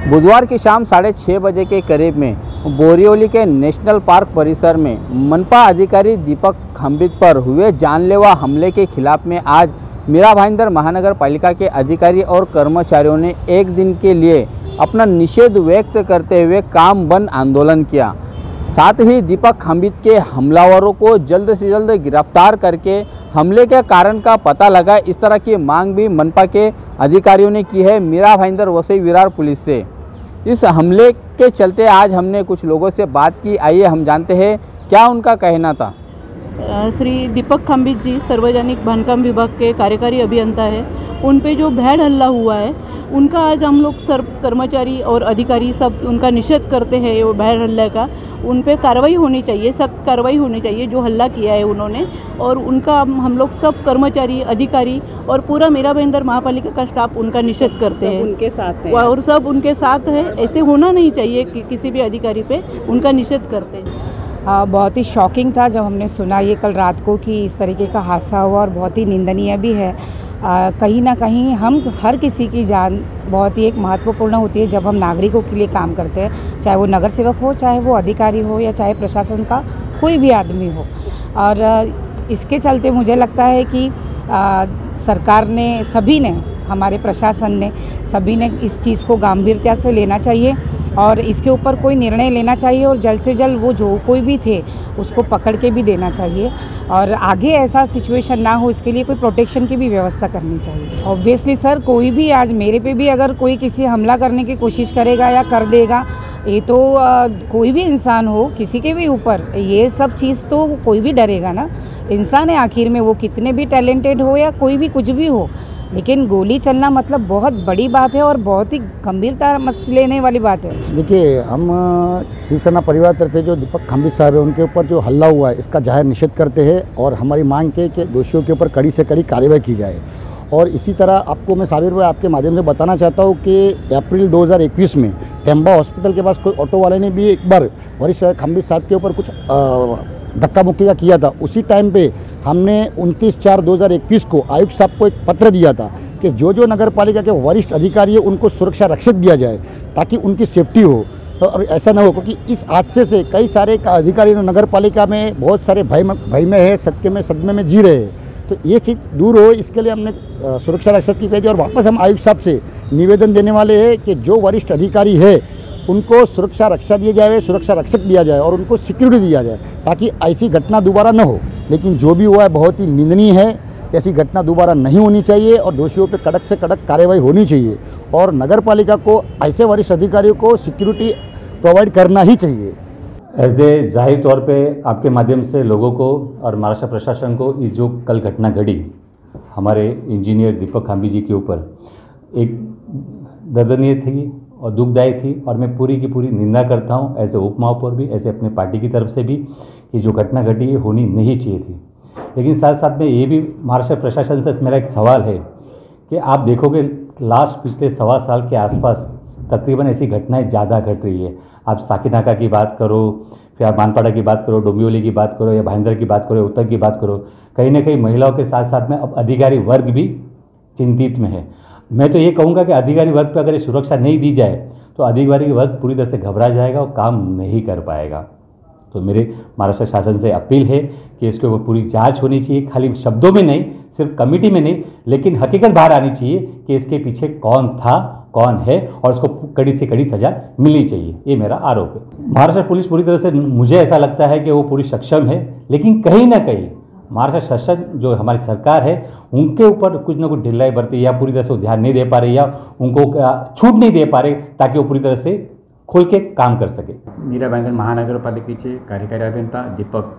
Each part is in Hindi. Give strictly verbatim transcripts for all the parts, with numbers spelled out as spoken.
बुधवार की शाम साढ़े छः बजे के करीब में बोरिवली के नेशनल पार्क परिसर में मनपा अधिकारी दीपक खंबित पर हुए जानलेवा हमले के खिलाफ में आज मीरा भाईंदर महानगर पालिका के अधिकारी और कर्मचारियों ने एक दिन के लिए अपना निषेध व्यक्त करते हुए काम बंद आंदोलन किया। साथ ही दीपक खंबित के हमलावरों को जल्द से जल्द गिरफ्तार करके हमले के कारण का पता लगाए, इस तरह की मांग भी मनपा के अधिकारियों ने की है मीरा भाईंदर वसई विरार पुलिस से। इस हमले के चलते आज हमने कुछ लोगों से बात की, आइए हम जानते हैं क्या उनका कहना था। श्री दीपक खंबित जी सार्वजनिक बांधकाम विभाग के कार्यकारी अभियंता है। उन पे जो भीड़ हल्ला हुआ है उनका आज हम लोग सर कर्मचारी और अधिकारी सब उनका निषेध करते हैं। वो भीड़ हल्ले का उन पे कार्रवाई होनी चाहिए, सख्त कार्रवाई होनी चाहिए जो हल्ला किया है उन्होंने। और उनका हम लोग सब कर्मचारी अधिकारी और पूरा मीरा भाईंदर महापालिका का स्टाफ उनका निषेध करते हैं, उनके साथ है और सब उनके साथ है। ऐसे होना नहीं चाहिए कि किसी भी अधिकारी पे उनका निषेध करते हैं। हाँ, बहुत ही शॉकिंग था जब हमने सुना ये कल रात को कि इस तरीके का हादसा हुआ, और बहुत ही निंदनीय भी है। आ, कहीं ना कहीं हम हर किसी की जान बहुत ही एक महत्वपूर्ण होती है जब हम नागरिकों के लिए काम करते हैं, चाहे वो नगर सेवक हो, चाहे वो अधिकारी हो, या चाहे प्रशासन का कोई भी आदमी हो। और इसके चलते मुझे लगता है कि आ, सरकार ने, सभी ने, हमारे प्रशासन ने, सभी ने इस चीज़ को गंभीरता से लेना चाहिए और इसके ऊपर कोई निर्णय लेना चाहिए, और जल्द से जल्द वो जो कोई भी थे उसको पकड़ के भी देना चाहिए, और आगे ऐसा सिचुएशन ना हो इसके लिए कोई प्रोटेक्शन की भी व्यवस्था करनी चाहिए। ऑब्वियसली सर, कोई भी आज मेरे पे भी अगर कोई किसी हमला करने की कोशिश करेगा या कर देगा, ये तो आ, कोई भी इंसान हो, किसी के भी ऊपर ये सब चीज़ तो कोई भी डरेगा ना। इंसान है आखिर में, वो कितने भी टैलेंटेड हो या कोई भी कुछ भी हो, लेकिन गोली चलना मतलब बहुत बड़ी बात है और बहुत ही गंभीरता मत लेने वाली बात है। देखिए, हम शिवसेना परिवार तरफ जो दीपक खंबित साहब है उनके ऊपर जो हल्ला हुआ है इसका जाहिर निषेध करते हैं, और हमारी मांग के कि दोषियों के ऊपर कड़ी से कड़ी कार्रवाई की जाए। और इसी तरह आपको मैं साबिर भाई आपके माध्यम से बताना चाहता हूँ कि अप्रैल दो हज़ार इक्कीस में टेम्बा हॉस्पिटल के पास कोई ऑटो वाले ने भी एक बार वरिष्ठ खंबित साहब के ऊपर कुछ धक्का मुक्की का किया था। उसी टाइम पे हमने उनतीस चार दो हज़ार इक्कीस को आयुक्त साहब को एक पत्र दिया था कि जो जो नगर पालिका के वरिष्ठ अधिकारी है उनको सुरक्षा रक्षक दिया जाए ताकि उनकी सेफ्टी हो। और ऐसा ना हो, क्योंकि इस हादसे से कई सारे अधिकारी नगर पालिका में बहुत सारे भय भय में है, सदके में सदमे में जी रहे हैं। तो ये चीज़ दूर हो, इसके लिए हमने सुरक्षा रक्षक की भेजी, और वापस हम आयुक्त साहब से निवेदन देने वाले हैं कि जो वरिष्ठ अधिकारी है उनको सुरक्षा रक्षा दिया जाए, सुरक्षा रक्षक दिया जाए और उनको सिक्योरिटी दिया जाए ताकि ऐसी घटना दोबारा न हो। लेकिन जो भी हुआ है बहुत ही निंदनीय है, ऐसी घटना दोबारा नहीं होनी चाहिए और दोषियों पे कड़क से कड़क कार्रवाई होनी चाहिए, और नगर पालिका को ऐसे वरिष्ठ अधिकारियों को सिक्योरिटी प्रोवाइड करना ही चाहिए। ऐसे जाहिर तौर पे आपके माध्यम से लोगों को और महाराष्ट्र प्रशासन को इस जो कल घटना घटी हमारे इंजीनियर दीपक खंबित जी के ऊपर एक दर्दनीय थी और दुखदायी थी, और मैं पूरी की पूरी निंदा करता हूँ ऐसे उपमाओं पर भी, ऐसे अपने पार्टी की तरफ से भी, कि जो घटना घटी ये होनी नहीं चाहिए थी। लेकिन साथ साथ में ये भी महाराष्ट्र प्रशासन से मेरा एक सवाल है कि आप देखोगे लास्ट पिछले सवा साल के आसपास तकरीबन ऐसी घटनाएं ज़्यादा घट रही है। आप साकीनाका की बात करो, फिर आप मानपाड़ा की बात करो, डोंबिवली की बात करो, या भाईंदर की बात करो, उत्तर की बात करो, कहीं ना कहीं महिलाओं के साथ साथ में अब अधिकारी वर्ग भी चिंतित में है। मैं तो ये कहूँगा कि अधिकारी वर्ग पर अगर सुरक्षा नहीं दी जाए तो अधिकारी वर्ग पूरी तरह से घबरा जाएगा और काम नहीं कर पाएगा। तो मेरे महाराष्ट्र शासन से अपील है कि इसके ऊपर पूरी जांच होनी चाहिए, खाली शब्दों में नहीं, सिर्फ कमेटी में नहीं, लेकिन हकीकत बाहर आनी चाहिए कि इसके पीछे कौन था, कौन है, और उसको कड़ी से कड़ी सजा मिलनी चाहिए। ये मेरा आरोप है। महाराष्ट्र पुलिस पूरी तरह से, मुझे ऐसा लगता है कि वो पूरी सक्षम है, लेकिन कहीं ना कहीं महाराष्ट्र शासन जो हमारी सरकार है उनके ऊपर कुछ ना कुछ ढिलाई बरती, या पूरी तरह से वो ध्यान नहीं दे पा रही, या उनको छूट नहीं दे पा रहे ताकि वो पूरी तरह से खोल के काम कर सके। मीरा भाईंदर महानगरपालिकेचे कार्यकारी अभियंता दीपक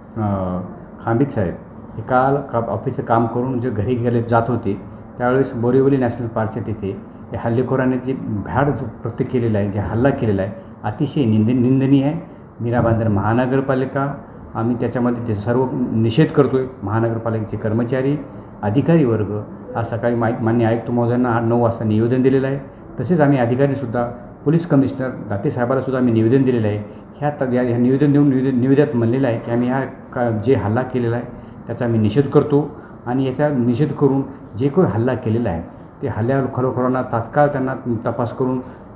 खंबित साहेब हे काल का ऑफिसचं काम करून जे घरी गेले जात होते त्यावेळेस बोरिवली नॅशनल पार्कच्या तिथे या हल्लेखोराने जे भ्याड कृत्य केलेलं आहे, जे हल्ला केलेला आहे, अतिशय निंद निंदनीय आहे। मीरा भाईंदर महानगरपालिका आम्ही त्याच्यामध्ये ते सर्व निषेध करतो आहे। महानगरपालिकेचे कर्मचारी, अधिकारी वर्ग आज सकाळी मा मान्य आयुक्त महोदयांना आठ नऊ वाजता निवेदन दिलेलं आहे। तसेच आम्ही अधिकारीसुद्धा पोलीस कमिशनर दाते साहेबांनासुद्धा आम्ही निवेदन दिलेलं आहे। ह्या ह्या निवेदन देऊन निवेदन निवेदनात म्हणलेलं आहे की आम्ही ह्या का जे हल्ला केलेला आहे त्याचा आम्ही निषेध करतो, आणि याचा निषेध करून जे कोणी हल्ला केलेला आहे ते हल्ल्यावर खरोखरांना तात्काळ त्यांना तपास करून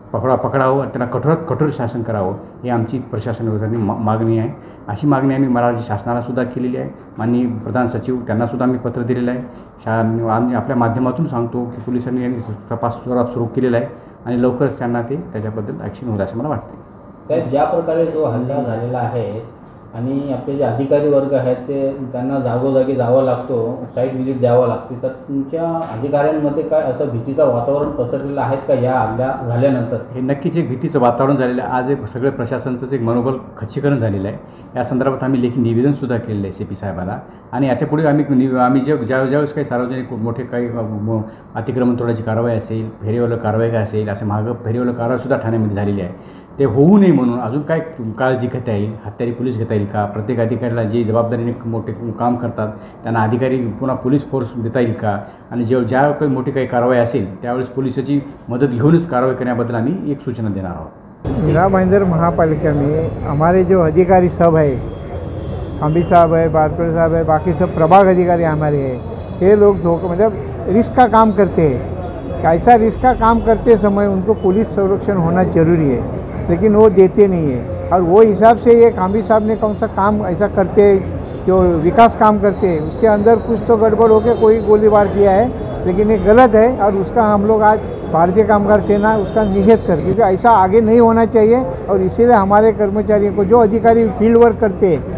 पकडा पकडावं, त्यांना कठोरात कठोर शासन करावं, ही आमची प्रशासनावरती मा मागणी आहे. अशी मागणी आम्ही महाराष्ट्र शासनाला सुद्धा केलेली आहे. माननीय प्रधान सचिव त्यांनासुद्धा आम्ही पत्र दिलेलं आहे. शा आम्ही आपल्या माध्यमातून सांगतो की पोलिसांनी यांनी तपास सुरू केलेला आहे आणि लवकरच त्यांना ते त्याच्याबद्दल ॲक्शन होईल असं मला वाटते. त्या ज्या प्रकारे जो हल्ला झालेला आहे आणि आपले जे अधिकारी वर्ग आहेत ते त्यांना जागोजागी जावं लागतो, साईट व्हिजिट द्यावं लागते, तर तुमच्या अधिकाऱ्यांमध्ये काय असं भीतीचं वातावरण पसरलेलं आहे का या हल्ला झाल्यानंतर? हे नक्कीच एक भीतीचं वातावरण झालेलं आहे. आज एक सगळं प्रशासनाचं एक मनोबल खच्चीकरण झालेलं आहे. या संदर्भात आम्ही लेखी निवेदनसुद्धा केलेलं आहे सी पी साहेबांना आणि याच्यापुढे आम्ही नि आम्ही जे ज्या ज्यावेळेस काही सार्वजनिक मोठे काही अतिक्रमण तोडाची कारवाई असेल, फेरीवालं कारवाई काय असेल, असे मागं फेरीवालं कारवाईसुद्धा ठाण्यामध्ये झालेली आहे. ते होऊ नये म्हणून अजून काय काळजी घेता येईल, हत्यारी पोलीस घेता येईल का, प्रत्येक अधिकाऱ्याला जे जबाबदारीने मोठे काम करतात त्यांना अधिकारी पुन्हा पोलीस फोर्स देता येईल का, आणि जे ज्या काही मोठी काही कारवाई असेल त्यावेळेस पोलिसाची मदत घेऊनच कारवाई करण्याबद्दल आम्ही एक सूचना देणार आहोत. मीरा भाईंदर महापालिका में हमारे जो अधिकारी सब है, खांबी साहब है, बारपेड़ साहब है, बाकी सब प्रभाग अधिकारी हमारे हैं, ये लोग धोखा मतलब रिस्क का काम करते हैं. ऐसा रिस्क का काम करते समय उनको पुलिस संरक्षण होना जरूरी है, लेकिन वो देते नहीं है. और वो हिसाब से ये खांबी साहब ने कौन सा काम ऐसा करते जो विकास काम करते हैं, उसके अंदर कुछ तो गड़बड़ होकर कोई गोलीबार किया है, लेकिन ये गलत है और उसका हम लोग आज भारतीय कामगार सेना उसका निषेध करती है, क्योंकि ऐसा आगे नहीं होना चाहिए. और इसीलिए हमारे कर्मचारियों को, जो अधिकारी फील्ड वर्क करते हैं,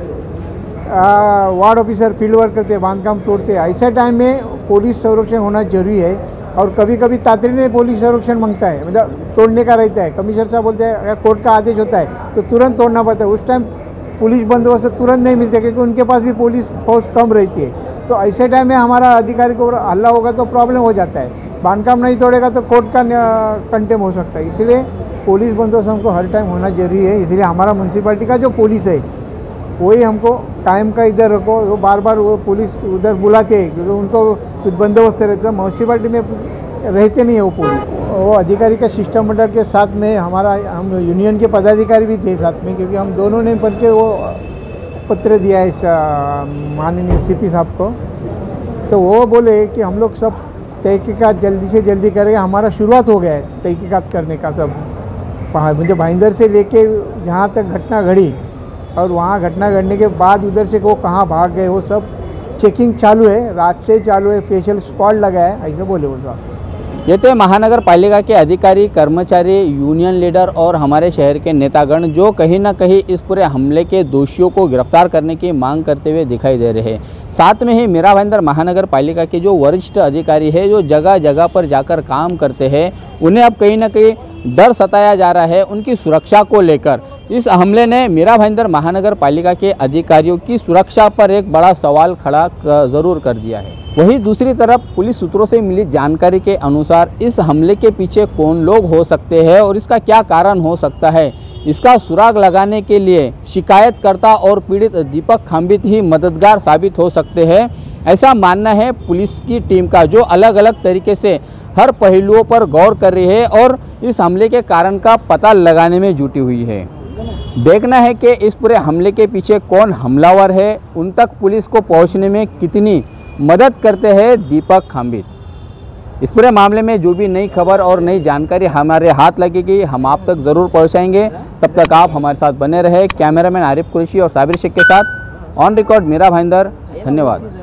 वार्ड ऑफिसर फील्ड वर्क करते हैं, बांधकाम तोड़ते हैं, ऐसे टाइम में पुलिस संरक्षण होना जरूरी है. और कभी कभी तातड़ीने पुलिस संरक्षण मांगता है, मतलब तोड़ने का रहता है, कमिश्नर साहब बोलते हैं अगर कोर्ट का आदेश होता है तो तुरंत तोड़ना पड़ता है. उस टाइम पुलिस बंदोबस्त तुरंत नहीं मिलते क्योंकि उनके पास भी पुलिस फोर्स कम रहती है. तो ऐसे टाइम में हमारा अधिकारी को हल्ला होगा तो प्रॉब्लम हो जाता है. बांधकाम नहीं तोड़ेगा तो कोर्ट का कंटेम हो सकता है. इसलिए पुलिस बंदोबस्त हमको हर टाइम होना जरूरी है. इसलिए हमारा म्यूनसिपालिटी का जो पुलिस है वही हमको कायम का इधर रखो. वो बार बार वो पुलिस उधर बुलाते हैं क्योंकि उनको कुछ बंदोबस्त रहता है. म्यूनसिपालिटी में रहते नहीं है वो पुलिस. वो अधिकारी का शिष्टमंडल के साथ में हमारा हम यूनियन के पदाधिकारी भी थे साथ में, क्योंकि हम दोनों ने पढ़ के वो पत्र दिया है माननीय सी पी साहब को. तो वो बोले कि हम लोग सब तहकीकात जल्दी से जल्दी करेंगे. हमारा शुरुआत हो गया है तहकीकात करने का. सब मुझे भाईंदर से लेके जहाँ तक घटना घड़ी और वहाँ घटना घटने के बाद उधर से वो कहाँ भाग गए वो सब चेकिंग चालू है, रात से चालू है, स्पेशल स्क्वाड लगा है, ऐसे बोले वो साहब. ये तो महानगर पालिका के अधिकारी, कर्मचारी, यूनियन लीडर और हमारे शहर के नेतागण जो कहीं ना कहीं इस पूरे हमले के दोषियों को गिरफ्तार करने की मांग करते हुए दिखाई दे रहे हैं. साथ में ही मीरा भाईंदर महानगर पालिका के जो वरिष्ठ अधिकारी है, जो जगह जगह पर जाकर काम करते हैं, उन्हें अब कहीं ना कहीं डर सताया जा रहा है उनकी सुरक्षा को लेकर. इस हमले ने मीरा भाईंदर महानगर पालिका के अधिकारियों की सुरक्षा पर एक बड़ा सवाल खड़ा ज़रूर कर दिया है. वहीं दूसरी तरफ पुलिस सूत्रों से मिली जानकारी के अनुसार इस हमले के पीछे कौन लोग हो सकते हैं और इसका क्या कारण हो सकता है, इसका सुराग लगाने के लिए शिकायतकर्ता और पीड़ित दीपक खांबित ही मददगार साबित हो सकते हैं, ऐसा मानना है पुलिस की टीम का, जो अलग अलग तरीके से हर पहलुओं पर गौर कर रही है और इस हमले के कारण का पता लगाने में जुटी हुई है. देखना है कि इस पूरे हमले के पीछे कौन हमलावर है, उन तक पुलिस को पहुंचने में कितनी मदद करते हैं दीपक खांबित. इस पूरे मामले में जो भी नई खबर और नई जानकारी हमारे हाथ लगेगी हम आप तक ज़रूर पहुंचाएंगे. तब तक आप हमारे साथ बने रहे. कैमरामैन आरिफ कुरैशी और साबिर शेख के साथ ऑन रिकॉर्ड मीरा भाईंदर. धन्यवाद.